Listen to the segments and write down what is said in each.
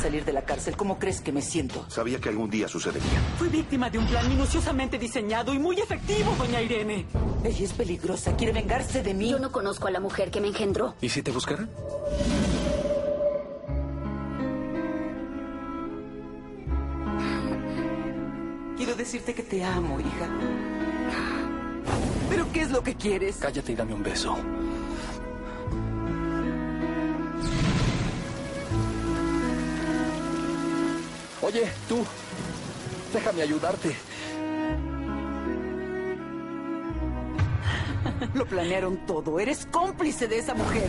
salir de la cárcel, ¿cómo crees que me siento? Sabía que algún día sucedería. Fui víctima de un plan minuciosamente diseñado y muy efectivo, doña Irene. Ella es peligrosa, quiere vengarse de mí. Yo no conozco a la mujer que me engendró. ¿Y si te buscaran? Quiero decirte que te amo, hija. ¿Pero qué es lo que quieres? Cállate y dame un beso. Oye, tú. Déjame ayudarte. Lo planearon todo. Eres cómplice de esa mujer.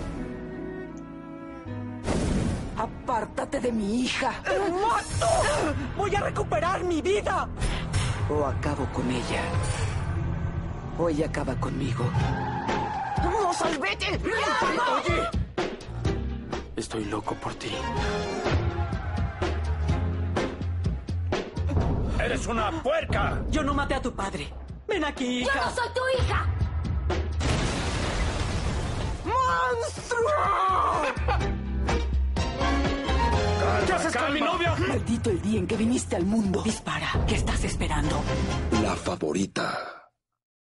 Apártate de mi hija. ¡Te mato! ¡Voy a recuperar mi vida! O acabo con ella. O ella acaba conmigo. ¡Mozart, vete! Oye. Estoy loco por ti. ¡Eres una puerca! Yo no maté a tu padre. Ven aquí, hija. ¡Yo no soy tu hija! ¿Qué haces con mi novia? Maldito el día en que viniste al mundo. Dispara. ¿Qué estás esperando? La favorita.